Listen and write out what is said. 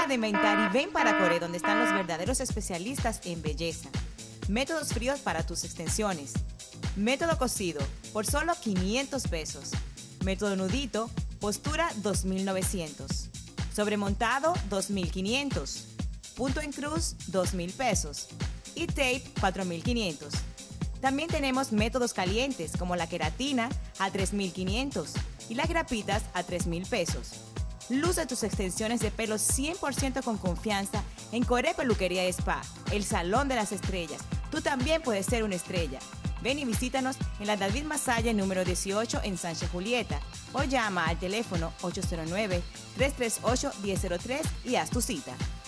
de inventar y ven para Coré, donde están los verdaderos especialistas en belleza. Métodos fríos para tus extensiones. Método cosido, por solo 500 pesos. Método nudito, postura 2,900. Sobremontado 2,500. Punto en cruz 2,000 pesos. Y tape 4,500. También tenemos métodos calientes como la queratina a 3,500 y las grapitas a 3,000 pesos. Luce tus extensiones de pelo 100% con confianza en Coré Peluquería y Spa, el salón de las estrellas. Tú también puedes ser una estrella. Ven y visítanos en la David Masaya número 18 en Sánchez Julieta o llama al teléfono 809-338-1003 y haz tu cita.